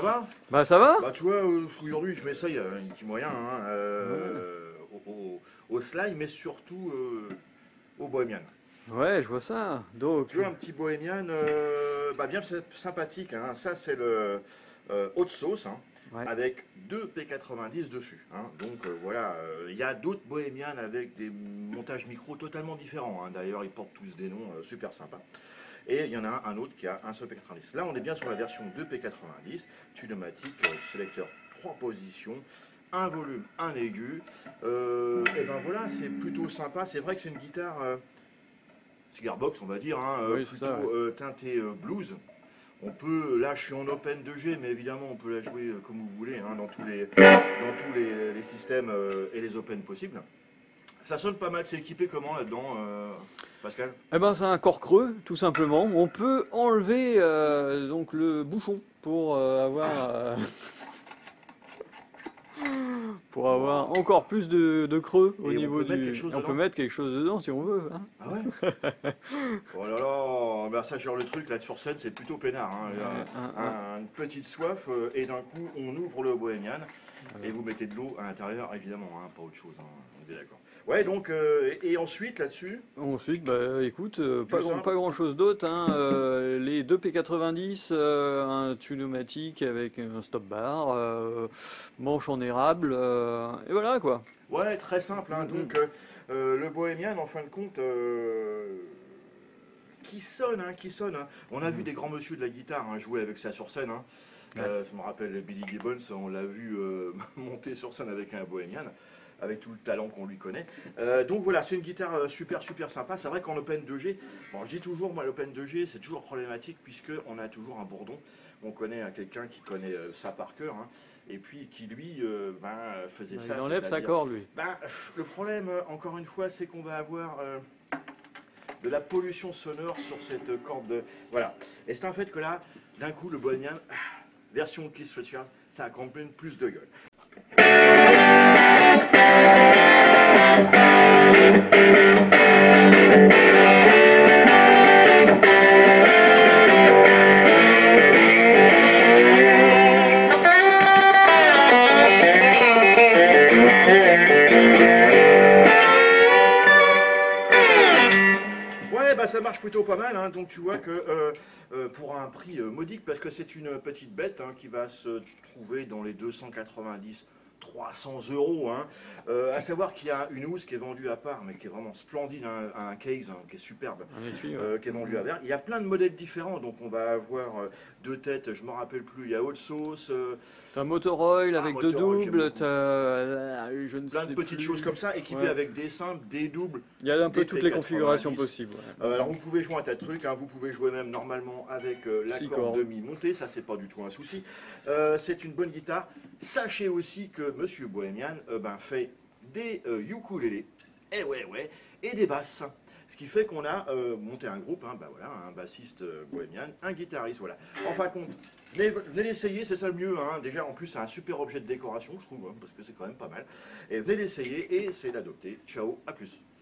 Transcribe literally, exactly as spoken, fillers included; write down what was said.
va? Bah ça va? Bah tu vois, euh, aujourd'hui je m'essaye euh, un petit moyen hein, euh, au, au, au slime, mais surtout euh, au bohémien. Ouais, je vois ça. Donc, Tu vois, un petit bohémien euh, bah, bien sympathique. Hein. Ça, c'est le euh, haute sauce hein, ouais. avec deux P quatre-vingt-dix dessus. Hein. Donc euh, voilà, il euh, y a d'autres bohémiennes avec des montages micro totalement différents. Hein. D'ailleurs, ils portent tous des noms euh, super sympas. Et il y en a un autre qui a un seul P quatre-vingt-dix. Là, on est bien sur la version deux P quatre-vingt-dix, pneumatique, euh, sélecteur trois positions, un volume, un aigu. Euh, et ben voilà, c'est plutôt sympa. C'est vrai que c'est une guitare euh, cigar box, on va dire, hein, euh, Oui, plutôt ça, ouais. euh, teintée euh, blues. On peut, là, je suis en Open deux G, mais évidemment, on peut la jouer euh, comme vous voulez, hein, dans tous les, dans tous les, les systèmes euh, et les Open possibles. Ça sonne pas mal, c'est équipé comment là-dedans, euh, Pascal? Eh ben c'est un corps creux, tout simplement. On peut enlever euh, donc le bouchon pour euh, avoir euh, pour avoir Wow. encore plus de, de creux au Et niveau on peut du. mettre quelque chose On peut dedans? mettre quelque chose dedans si on veut. Hein. Ah ouais? Oh là là, bah ça gère le truc là sur scène, c'est plutôt peinard. Hein. Il y a Ouais, un- un- un- une petite soif euh, et d'un coup on ouvre le bohémien Voilà. et vous mettez de l'eau à l'intérieur, évidemment, hein, pas autre chose. Hein, on est bien d'accord. Ouais, donc euh, et, et ensuite là-dessus, Ensuite, bah écoute, euh, pas, du grand, simple. pas grand chose d'autre. Hein. Euh, les deux P quatre-vingt-dix, euh, un pneumatique avec un stop bar, euh, manche en érable, euh, et voilà quoi. Ouais, très simple. Hein, Mm, mm. donc euh, euh, le bohémien, en fin de compte. Euh, qui sonne, hein, qui sonne. Hein. On a Mm. vu des grands monsieur de la guitare hein, jouer avec ça sur scène. Hein. Ouais. Euh, ça me rappelle Billy Gibbons, on l'a vu euh, monter sur scène avec un bohémien, avec tout le talent qu'on lui connaît. Euh, donc voilà, c'est une guitare euh, super super sympa. C'est vrai qu'en Open deux G, bon, je dis toujours, moi l'Open deux G c'est toujours problématique puisqu'on a toujours un bourdon. On connaît hein, quelqu'un qui connaît euh, ça par cœur, hein, et puis qui lui euh, ben, faisait ça. Il enlève sa c'est-à-dire- corde lui. Ben, le problème, euh, encore une fois, c'est qu'on va avoir euh, de la pollution sonore sur cette corde de... Voilà. Et c'est un fait que là, d'un coup, le bohémien, ah, version Keith Richards, ça a quand même plus de gueule. Ouais, bah ça marche plutôt pas mal, hein. Donc tu vois que euh, euh, pour un prix euh, modique, parce que c'est une petite bête hein, qui va se trouver dans les deux cent quatre-vingt-dix trois cents euros. Hein. Euh, à savoir qu'il y a une housse qui est vendue à part, mais qui est vraiment splendide, hein, un case hein, qui est superbe, Un étui, ouais. euh, qui est vendu à verre. Il y a plein de modèles différents, donc on va avoir euh, deux têtes, je ne me rappelle plus, il y a haute sauce, euh, T'as un motor oil Ah, avec motor deux oil, j'aime doubles, beaucoup. t'as euh, je ne plein de sais petites plus. choses comme ça, équipées Ouais. avec des simples, des doubles. Il y a un peu des toutes les P configurations quatre-vingt-dix. possibles. Ouais. Euh, alors vous pouvez jouer un tas de trucs, hein. Vous pouvez jouer même normalement avec euh, la Six corde cordes. demi-montée, ça c'est pas du tout un souci. Euh, c'est une bonne guitare. Sachez aussi que Monsieur Bohémien euh, ben, fait des euh, ukulélés, et ouais ouais, et des basses. Ce qui fait qu'on a euh, monté un groupe, hein, ben voilà, un bassiste euh, bohémien, un guitariste, voilà. En fin de compte, venez, venez l'essayer, c'est ça le mieux. Hein. Déjà en plus c'est un super objet de décoration, je trouve, hein, parce que c'est quand même pas mal. Et venez l'essayer et c'est d'adopter. Ciao, à plus.